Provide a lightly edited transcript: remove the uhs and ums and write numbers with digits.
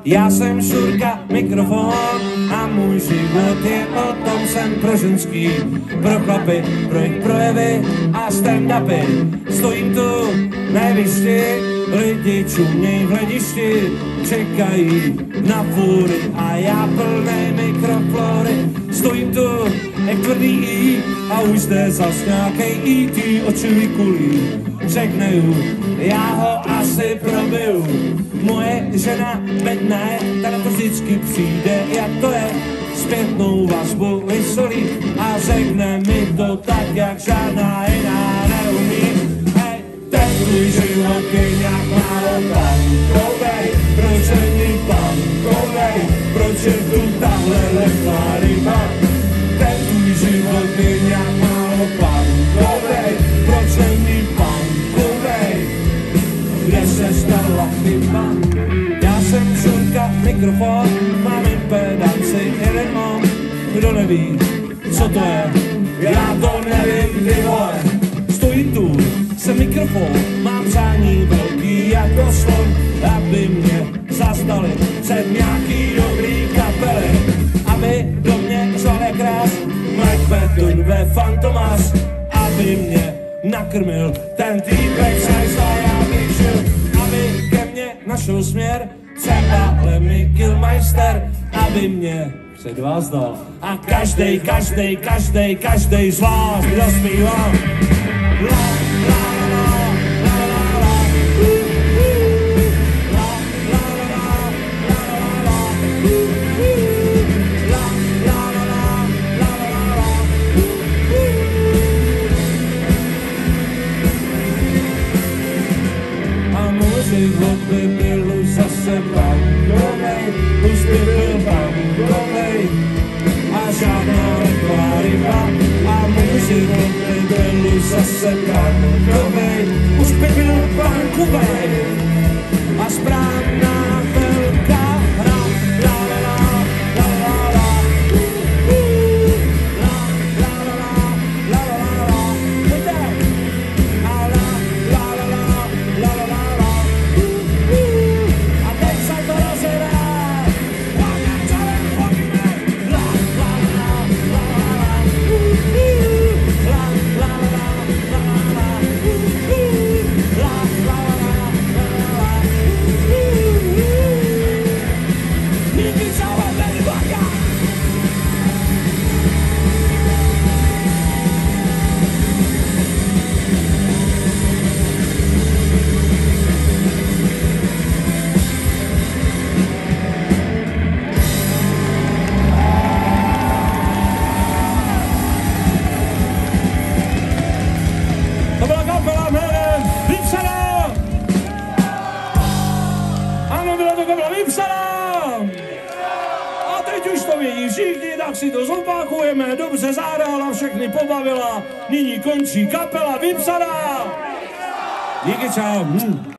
Já jsem Šurka, mikrofon a můj život je o tom, jsem pro ženský, pro chlapy, pro jejich projevy a stand-upy. Stojím tu na jevišti, lidi čuměj v hledišti, čekají na fůry a já plnej mikroflory. Stojím tu jak tvrdý I a už zde zas nějakej E.T. očivý kulí. Řekneju, já ho asi probiju. Moje žena bedne, ta na to vždycky přijde, jak to je. Zpětnou vazbu vysolí a řekne mi to tak, jak žádná jiná neumí. Hej, ten tvůj život je nějak málo bankovej, proč není bankovej, proč je tu tahle lehká ryba? Ten tvůj život je nějak málo bankovej, proč není bankovej, kde se stala chyba? Já jsem Šurka, mikrofon, mám impedanci, jeden on, kdo neví, co to je, já to nevím, ty vole. Stojím tu, jsem mikrofon, mám přání velký jako slon, aby mě zastali před nějaký dobrý kapely, aby do mě šel jak ráz, Mike Patton ve Fantomas, aby mě nakrmil ten týpek sajzla, já bych žil, aby ke mně našel směr, třeba Lemmy Kilmister, aby mě před vás dal a každej z vás zaspívám. Život by byl už zase bankovej, už by byl bankovej a žádná lehká ryba. A můj život by byl už zase bankovej, už by byl bankovej a správná velká hra. La la la, la la la, la la la, la la la, pojďte. A la la la la, la la la. To byla kapela jménem Vypsaná! Ano, byla to kapela Vypsaná! A teď už to vědí všichni, tak si to zopakujeme. Dobře zahrála, všechny pobavila. Nyní končí kapela Vypsaná! Díky, čau.